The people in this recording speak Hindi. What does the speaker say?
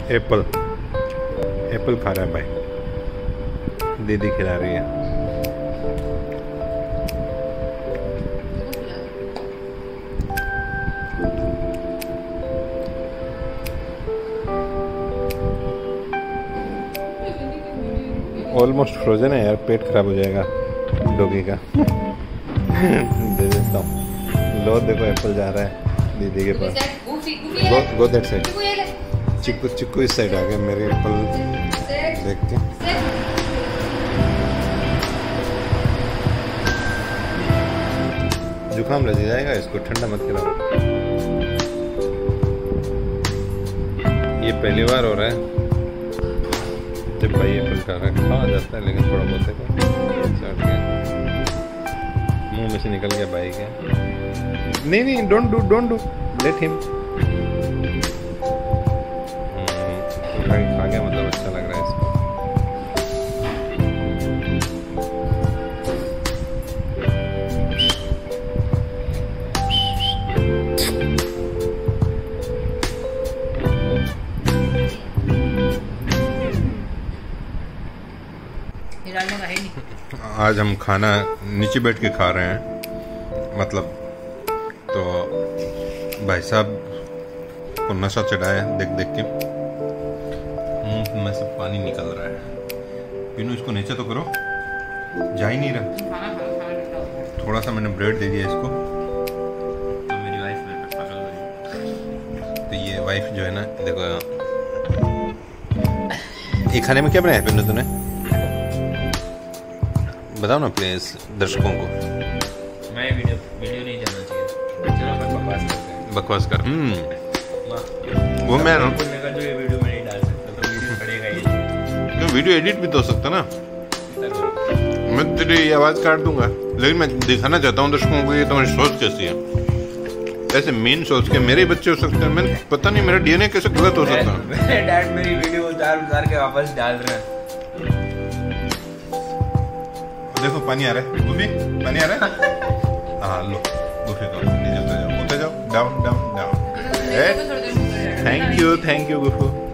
एप्पल एप्पल खा रहा है भाई, दीदी खिला रही है। ऑलमोस्ट फ्रोजन है यार, पेट खराब हो जाएगा डॉगी का। दे देता हूँ। लो देखो एप्पल जा रहा है दीदी के पास। Go that side. Chikku Chikku इस साइड आ गया मेरे एप्पल देख के। जुकाम लग जाएगा इसको, ठंडा मत खिलाओ। ये पहली बार हो रहा है जब भाई एप्पल खा जाता है, लेकिन थोड़ा बहुत मुंह में से निकल गया भाई के। नहीं डोंट डू लेट हिम। खा गया मतलब अच्छा लग रहा है इसको। आज हम खाना नीचे बैठ के खा रहे हैं, मतलब तो भाई साहब को नशा चढ़ाया देख देख के, मुंह में से पानी निकल रहा है। पिनू इसको नीचे तो करो, जा ही नहीं रहा। थोड़ा सा मैंने ब्रेड दे दिया इसको, तो मेरी वाइफ मेरे पे पागल हो रही। तो ये वाइफ जो है ना, देखो ये खाने में क्या बनाया है पिनू तूने? बताओ ना प्लीज दर्शकों को। मैं वीडियो नहीं जाना चाहिए, चलो बकवास करते हैं। बकवास कर। वो मैं जो ये वीडियो में नहीं डाल सकता, तो वीडियो पड़ेगा ही। क्यों? वीडियो एडिट भी तो हो सकता ना। मैं तेरी आवाज काट दूंगा, लेकिन मैं दिखाना चाहता हूँ दर्शकों को ये तुम्हारी सोच कैसी है। ऐसे मेन सोच के मेरे बच्चे हो सकते हैं, मैंने पता नहीं मेरा डीएनए कैसे गलत हो सकता है। मेरे डैड मेरी वीडियो उतार के वापस डाल रहे हैं। देखो पानी आ रहा है, गुफी पानी आ रहा है। हाँ लो गुफी को नीचे उतर जाओ, down down down. Thank you Gufu.